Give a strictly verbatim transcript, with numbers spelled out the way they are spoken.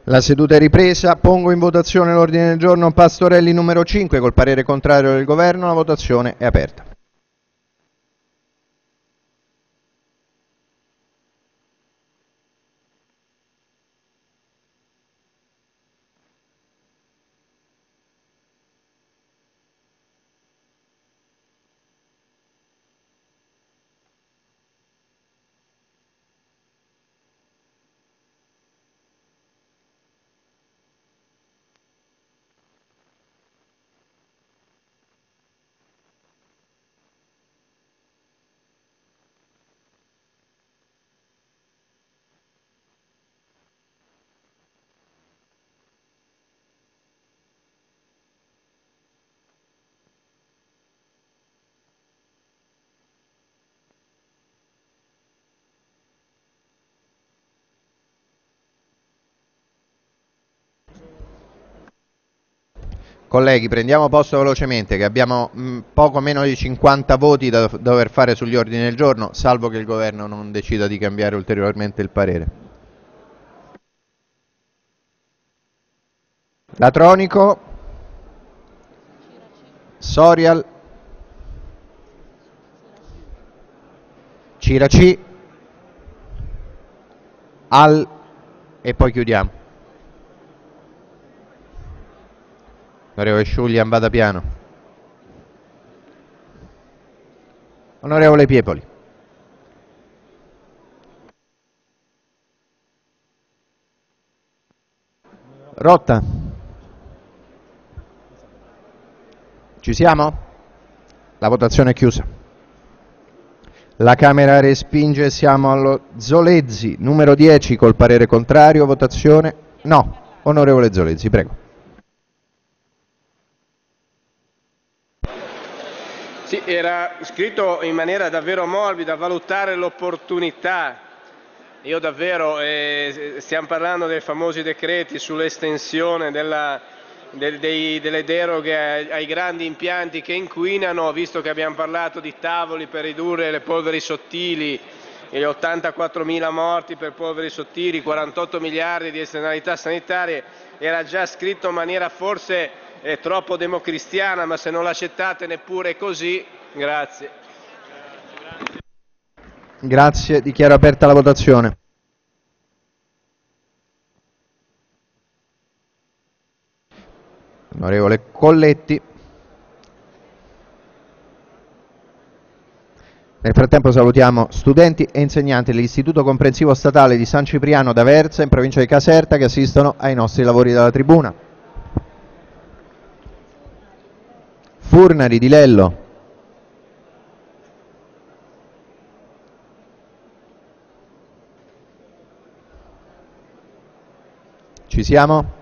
La seduta è ripresa. Pongo in votazione l'ordine del giorno Pastorelli numero cinque col parere contrario del Governo. La votazione è aperta. Colleghi, prendiamo posto velocemente che abbiamo mh, poco meno di cinquanta voti da dover fare sugli ordini del giorno, salvo che il Governo non decida di cambiare ulteriormente il parere. Latronico, Sorial, Ciraci, Al e poi chiudiamo. Onorevole Sciuglia, vada piano. Onorevole Piepoli. Rotta. Ci siamo? La votazione è chiusa. La Camera respinge, siamo allo Zolezzi, numero dieci col parere contrario, votazione no. Onorevole Zolezzi, prego. Sì, era scritto in maniera davvero morbida, valutare l'opportunità. Io davvero, eh, stiamo parlando dei famosi decreti sull'estensione della, del, dei, delle deroghe ai, ai grandi impianti che inquinano, visto che abbiamo parlato di tavoli per ridurre le polveri sottili, gli ottantaquattromila morti per polveri sottili, quarantotto miliardi di esternalità sanitarie, era già scritto in maniera forse è troppo democristiana, ma se non l'accettate neppure così, grazie. Grazie, dichiaro aperta la votazione. Onorevole Colletti. Nel frattempo salutiamo studenti e insegnanti dell'Istituto Comprensivo Statale di San Cipriano d'Aversa in provincia di Caserta che assistono ai nostri lavori dalla tribuna. Furnari di Lello. Ci siamo?